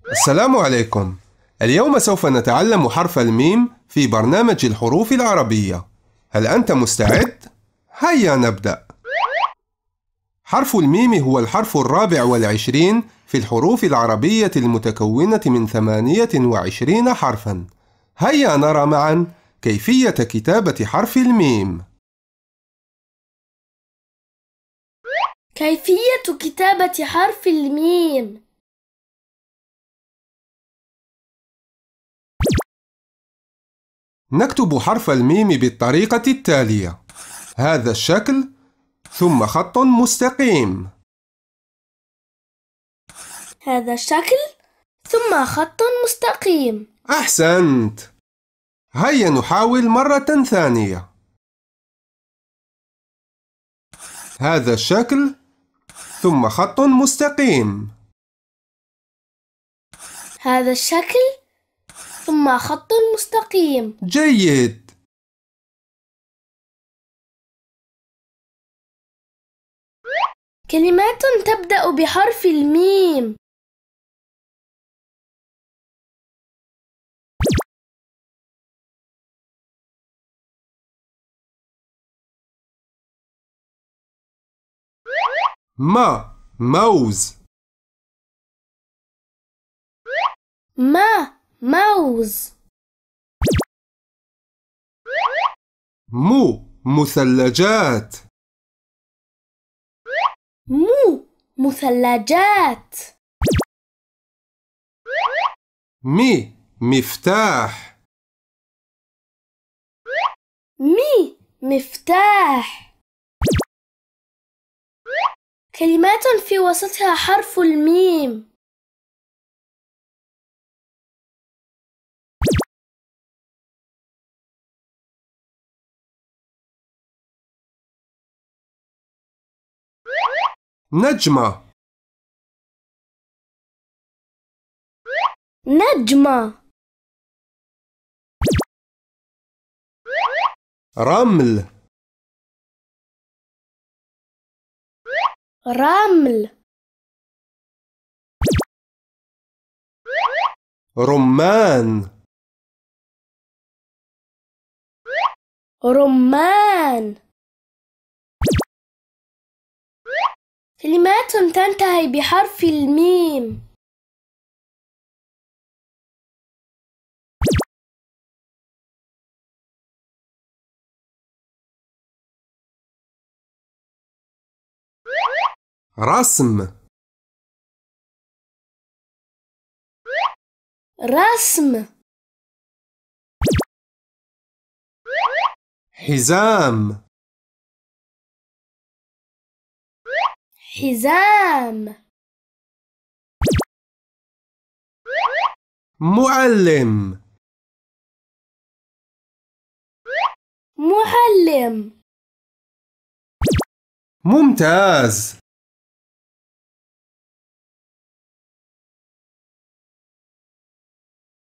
السلام عليكم. اليوم سوف نتعلم حرف الميم في برنامج الحروف العربية. هل أنت مستعد؟ هيا نبدأ. حرف الميم هو الحرف 24 في الحروف العربية المتكونة من 28 حرفاً. هيا نرى معاً كيفية كتابة حرف الميم. كيفية كتابة حرف الميم. نكتب حرف الميم بالطريقة التالية: هذا الشكل، ثم خط مستقيم. هذا الشكل ثم خط مستقيم. أحسنت. هيا نحاول مرة ثانية. هذا الشكل ثم خط مستقيم. هذا الشكل ثم خط مستقيم. جيد. كلمات تبدأ بحرف الميم. موز. موز. مثلجات. مثلجات. مفتاح. مفتاح. كلمات في وسطها حرف الميم. نجمة. رمل. رمان. كلمات تنتهي بحرف الميم. رسم. حزام. معلم. ممتاز.